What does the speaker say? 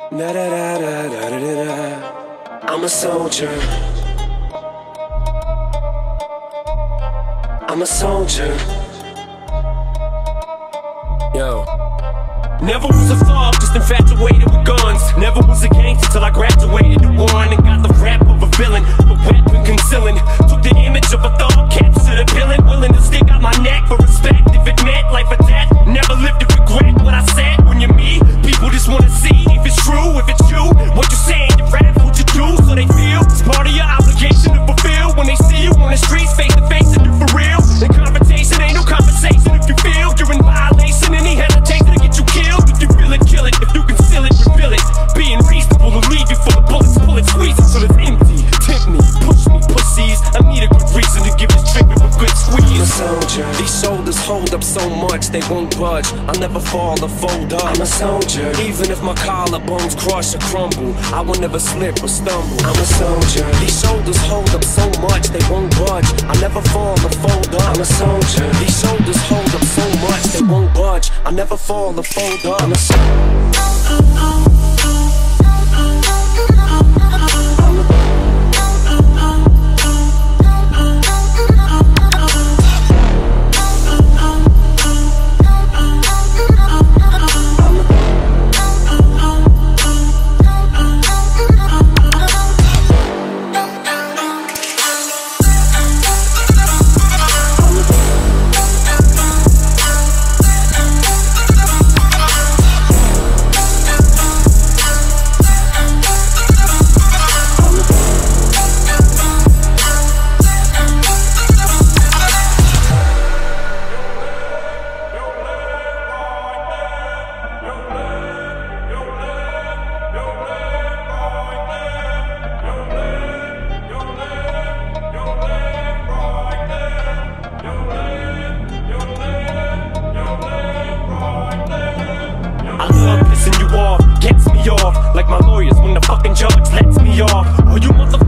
Da da da da da da da da. I'm a soldier. I'm a soldier. Yo. Never was a thug, just infatuated with guns. Never was a gangster till I graduated to one and got the rap of a villain, a weapon concealing. Took the image of a thug, captured a villain, willing to stick out my neck for respect. If it meant life or death, never lived to regret what I said. When you're me, people just wanna see if it's true, if it's you. What you saying, you rap, what you do, so they feel it's part of your obligation to fulfill. When they see you on the streets, face to face, and do for real. The confrontation ain't no conversation. If you feel you're in violation, any hesitation to get you killed. If you feel it, kill it. If you conceal it, reveal it. Being reasonable to leave you full of bullets, pull it, squeeze it till it's empty. Tempt me, pussies. I need a good reason to give this trigger a good squeeze. I'm a soldier. These shoulders hold up so much they won't budge. I'll never fall or fold up. I'm a soldier. Even if my collarbones crush or crumble, I will never slip or stumble. I'm a soldier. These shoulders hold up so much they won't budge. I'll never fall or fold up. I'm a soldier. These shoulders hold up so much they won't budge. I'll never fall or fold up. I'm a soldier. Like my lawyers when the fucking judge lets me off. Oh, you motherfuckers